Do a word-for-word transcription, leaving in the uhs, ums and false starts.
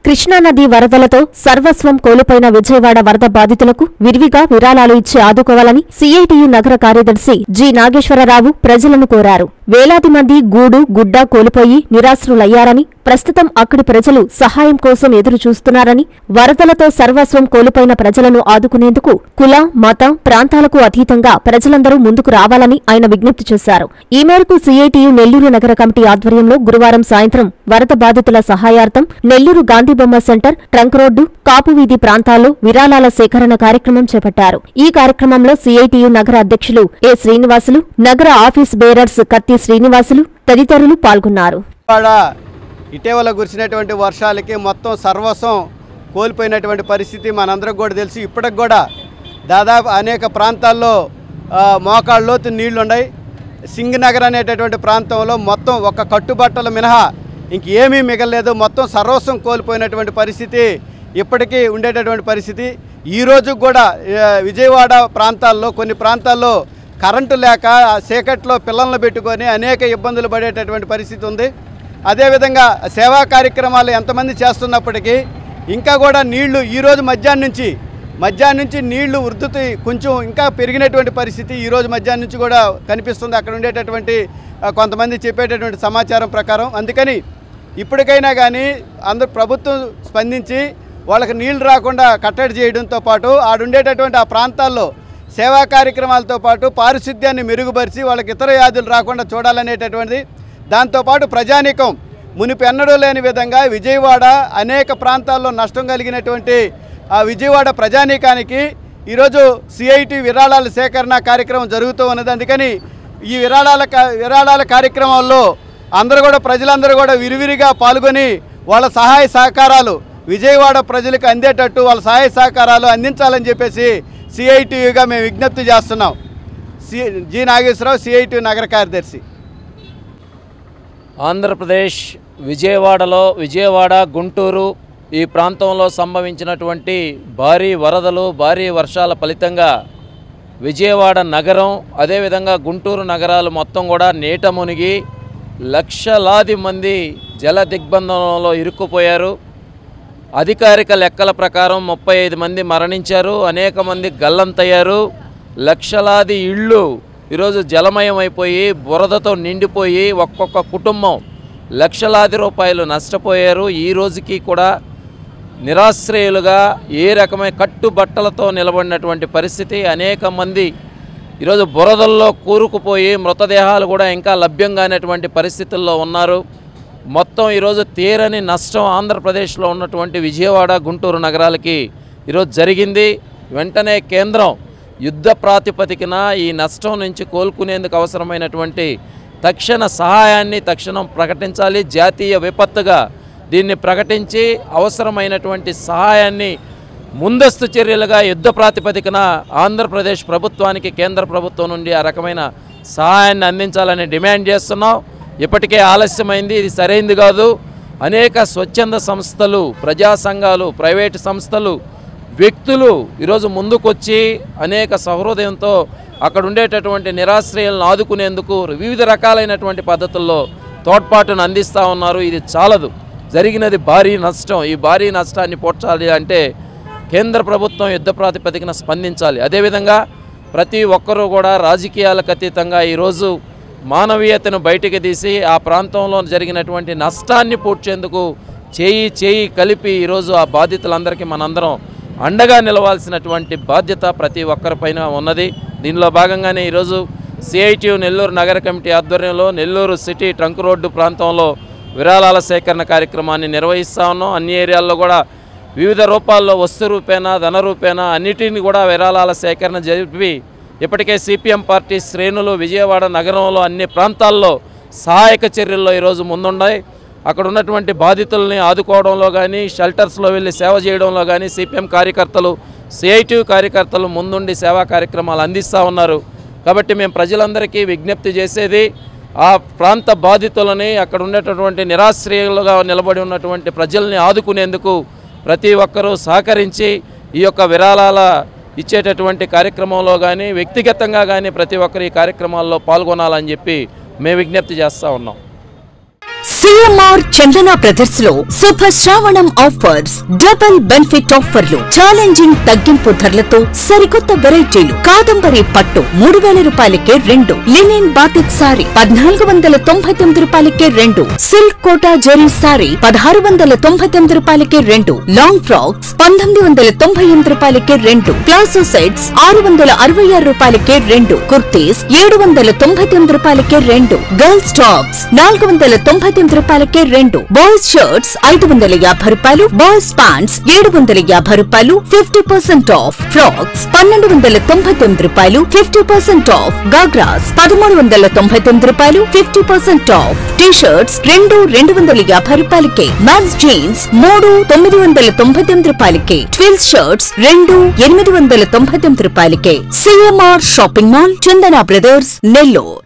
కృష్ణానది వరదలతో సర్వస్వం కోల్పోయిన విజయవాడ వరద బాధితులకు విరివిగా విరాళాలు ఇచ్చి ఆదుకోవాలని సీఐటియు నగర కార్యదర్శి జి నాగేశ్వరరావు ప్రజలను కోరారు. వేలాది మంది గూడు గుడ్డ కోల్పోయి నిరాశ్రులయ్యారని, ప్రస్తుతం అక్కడి ప్రజలు సహాయం కోసం ఎదురు చూస్తున్నారని, వరదలతో సర్వస్వం కోల్పోయిన ప్రజలను ఆదుకునేందుకు కుల మత ప్రాంతాలకు అతీతంగా ప్రజలందరూ ముందుకు రావాలని ఆయన విజ్ఞప్తి చేశారు. ఈ మేరకు సీఐటియు నెల్లూరు నగర కమిటీ ఆధ్వర్యంలో గురువారం సాయంత్రం వరద బాధితుల సహాయార్థం Nellore Gandhibomma centre, trunk road, Kapuveedhi ప్రాంతాల్లో విరాళాల సేకరణ కార్యక్రమం చేపట్టారు. ఈ కార్యక్రమంలో సీఐటియు నగర అధ్యక్షులు ఏ శ్రీనివాసులు, నగర ఆఫీస్ బేరర్స్ కత్తి శ్రీనివాసులు తదితరులు పాల్గొన్నారు. ఇటీవల కురిసినటువంటి వర్షాలకి మొత్తం సర్వస్వం కోల్పోయినటువంటి పరిస్థితి మనందరికి కూడా తెలుసు. ఇప్పటికి కూడా దాదాపు అనేక ప్రాంతాల్లో మోకాళ్ళలోతు నీళ్లున్నాయి. సింగనగర్ అనేటటువంటి ప్రాంతంలో మొత్తం ఒక కట్టుబట్టలు మినహా ఇంకేమీ మిగలలేదు. మొత్తం సర్వస్వం కోల్పోయినటువంటి పరిస్థితి ఇప్పటికీ ఉండేటటువంటి పరిస్థితి. ఈరోజు కూడా విజయవాడ ప్రాంతాల్లో కొన్ని ప్రాంతాల్లో కరెంటు లేక చీకట్లో పిల్లలను పెట్టుకొని అనేక ఇబ్బందులు పడేటటువంటి పరిస్థితి ఉంది. అదేవిధంగా సేవా కార్యక్రమాలు ఎంతమంది చేస్తున్నప్పటికీ ఇంకా కూడా నీళ్లు ఈరోజు మధ్యాహ్నం నుంచి మధ్యాహ్నం నుంచి నీళ్లు ఉధృతి కొంచెం ఇంకా పెరిగినటువంటి పరిస్థితి ఈరోజు మధ్యాహ్నం నుంచి కూడా కనిపిస్తుంది అక్కడ ఉండేటటువంటి కొంతమంది చెప్పేటటువంటి సమాచారం ప్రకారం. అందుకని ఇప్పటికైనా కానీ అందరూ ప్రభుత్వం స్పందించి వాళ్ళకి నీళ్లు రాకుండా కట్టడి చేయడంతో పాటు ఆడుండేటటువంటి ఆ ప్రాంతాల్లో సేవా కార్యక్రమాలతో పాటు పారిశుద్ధ్యాన్ని మెరుగుపరిచి వాళ్ళకి ఇతర వ్యాధులు రాకుండా చూడాలనేటటువంటిది. దాంతోపాటు ప్రజానీకం మునుపు ఎన్నడూ లేని విధంగా విజయవాడ అనేక ప్రాంతాల్లో నష్టం కలిగినటువంటి ఆ విజయవాడ ప్రజానీకానికి ఈరోజు సిఐటి విరాళాల సేకరణ కార్యక్రమం జరుగుతూ ఉన్నది. అందుకని ఈ విరాళాల విరాళాల కార్యక్రమంలో అందరూ కూడా ప్రజలందరూ కూడా విరివిరిగా పాల్గొని వాళ్ళ సహాయ సహకారాలు విజయవాడ ప్రజలకు అందేటట్టు వాళ్ళ సహాయ సహకారాలు అందించాలని చెప్పేసి సిఐటియుగా మేము విజ్ఞప్తి చేస్తున్నాం. సి జి నాగేశ్వరరావు, సిఐటి నగర కార్యదర్శి. ఆంధ్రప్రదేశ్ విజయవాడలో విజయవాడ గుంటూరు ఈ ప్రాంతంలో సంభవించినటువంటి భారీ వరదలు భారీ వర్షాల ఫలితంగా విజయవాడ నగరం అదేవిధంగా గుంటూరు నగరాలు మొత్తం కూడా నీట మునిగి లక్షలాది మంది జల దిగ్బంధంలో ఇరుక్కుపోయారు. అధికారిక లెక్కల ప్రకారం ముప్పై ఐదు మంది మరణించారు, అనేక మంది గల్లంతయ్యారు. లక్షలాది ఇళ్ళు ఈరోజు జలమయం అయిపోయి బురదతో నిండిపోయి ఒక్కొక్క కుటుంబం లక్షలాది రూపాయలు నష్టపోయారు. ఈ రోజుకి కూడా నిరాశ్రయులుగా ఏ రకమైన కట్టుబట్టలతో నిలబడినటువంటి పరిస్థితి. అనేక మంది ఈరోజు బురదల్లో కూరుకుపోయి మృతదేహాలు కూడా ఇంకా లభ్యం కానటువంటి పరిస్థితుల్లో ఉన్నారు. మొత్తం ఈరోజు తీరని నష్టం ఆంధ్రప్రదేశ్లో ఉన్నటువంటి విజయవాడ గుంటూరు నగరాలకి ఈరోజు జరిగింది. వెంటనే కేంద్రం యుద్ధ ప్రాతిపదికన ఈ నష్టం నుంచి కోలుకునేందుకు అవసరమైనటువంటి తక్షణ సహాయాన్ని తక్షణం ప్రకటించాలి. జాతీయ విపత్తుగా దీన్ని ప్రకటించి అవసరమైనటువంటి సహాయాన్ని ముందస్తు చర్యలుగా యుద్ధ ప్రాతిపదికన ఆంధ్రప్రదేశ్ ప్రభుత్వానికి కేంద్ర ప్రభుత్వం నుండి ఆ రకమైన సహాయాన్ని అందించాలని డిమాండ్ చేస్తున్నాం. ఇప్పటికే ఆలస్యమైంది, ఇది సరైంది కాదు. అనేక స్వచ్ఛంద సంస్థలు, ప్రజా సంఘాలు, ప్రైవేటు సంస్థలు, వ్యక్తులు ఈరోజు ముందుకొచ్చి అనేక సహృదయంతో అక్కడ ఉండేటటువంటి నిరాశ్రయాలను ఆదుకునేందుకు వివిధ రకాలైనటువంటి పద్ధతుల్లో తోడ్పాటును అందిస్తూ ఉన్నారు. ఇది చాలదు, జరిగినది భారీ నష్టం. ఈ భారీ నష్టాన్ని పోడ్చాలి అంటే కేంద్ర ప్రభుత్వం యుద్ధ ప్రాతిపదికన స్పందించాలి. అదేవిధంగా ప్రతి ఒక్కరూ కూడా రాజకీయాలకు అతీతంగా ఈరోజు మానవీయతను బయటికి తీసి ఆ ప్రాంతంలో జరిగినటువంటి నష్టాన్ని పూడ్చేందుకు చేయి చేయి కలిపి ఈరోజు ఆ బాధితులందరికీ మనందరం అండగా నిలవాల్సినటువంటి బాధ్యత ప్రతి ఒక్కరిపైన ఉన్నది. దీనిలో భాగంగానే ఈరోజు సిఐటియు నెల్లూరు నగర కమిటీ ఆధ్వర్యంలో నెల్లూరు సిటీ ట్రంక్ రోడ్డు ప్రాంతంలో విరాళాల సేకరణ కార్యక్రమాన్ని నిర్వహిస్తూ ఉన్నాం. అన్ని ఏరియాల్లో కూడా వివిధ రూపాల్లో వస్తు రూపేణా ధన రూపేణా అన్నిటిని కూడా విరాళాల సేకరణ జరిపి ఇప్పటికే సిపిఎం పార్టీ శ్రేణులు విజయవాడ నగరంలో అన్ని ప్రాంతాల్లో సహాయక చర్యల్లో ఈరోజు ముందున్నాయి. అక్కడ ఉన్నటువంటి బాధితుల్ని ఆదుకోవడంలో కానీ షెల్టర్స్లో వెళ్ళి సేవ చేయడంలో కానీ సిపిఎం కార్యకర్తలు సిఐటి కార్యకర్తలు ముందుండి సేవా కార్యక్రమాలు అందిస్తూ ఉన్నారు. కాబట్టి మేము ప్రజలందరికీ విజ్ఞప్తి చేసేది ఆ ప్రాంత బాధితులని అక్కడ ఉండేటటువంటి నిరాశ్రయులుగా నిలబడి ఉన్నటువంటి ప్రజల్ని ఆదుకునేందుకు ప్రతి ఒక్కరూ సహకరించి ఈ యొక్క విరాళాల ఇచ్చేటటువంటి కార్యక్రమంలో కానీ వ్యక్తిగతంగా కానీ ప్రతి ఒక్కరు ఈ కార్యక్రమాల్లో పాల్గొనాలని చెప్పి మేము విజ్ఞప్తి చేస్తూ ఉన్నాం. సిఎంఆర్ చందన బ్రదర్స్ లో శుభ శ్రావణం ఆఫర్స్, డబుల్ బెనిఫిట్ ఆఫర్లు, ఛాలెంజింగ్ తగ్గింపు ధరలతో సరికొత్త వెరైటీలు. కాదంబరి పట్టు మూడు వేల రూపాయలకే రెండు, లినిన్ బాతిక్ సారీ పద్నాలుగు వందల తొంభై తొమ్మిది రూపాయలకే రెండు, సిల్క్ కోటా జెరీ సారీ పదహారు వందల తొంభై తొమ్మిది రూపాయలకే రెండు, లాంగ్ ఫ్రాక్స్ పంతొమ్మిది వందల తొంభై ఎనిమిది రూపాయలకే రెండు, ప్లాజో సెట్స్ ఆరు వందల అరవై ఆరు రూపాయలకే రెండు, కుర్తీస్ ఏడు వందల తొంభై తొమ్మిది రూపాయలకే రెండు, గర్ల్స్ టాప్స్ నాలుగు వందల తొంభై తొమ్మిది రూపాయలకే రెండు, బాయ్స్ షర్ట్స్ ఐదు వందల యాభై రూపాయలు, బాయ్స్ ప్యాంట్స్ ఏడు వందల యాభై రూపాయలు, ఫిఫ్టీ పర్సెంట్ ఆఫ్. ఫ్రాక్స్ పన్నెండు వందల తొంభై తొమ్మిది రూపాయలు, ఫిఫ్టీ పర్సెంట్ ఆఫ్. గాగ్రాస్ పదమూడు వందల తొంభై తొమ్మిది రూపాయలు, fifty percent off. T shirts రెండు రెండు వందల యాభై రూపాయలకే, మ్యాక్స్ జీన్స్ మూడు తొమ్మిది వందల తొంభై తొమ్మిది రూపాయలకే, ట్విల్స్ షర్ట్స్ రెండు ఎనిమిది వందల తొంభై తొమ్మిది రూపాయలకే. CMR shopping mall, Chandana brothers, Nellore.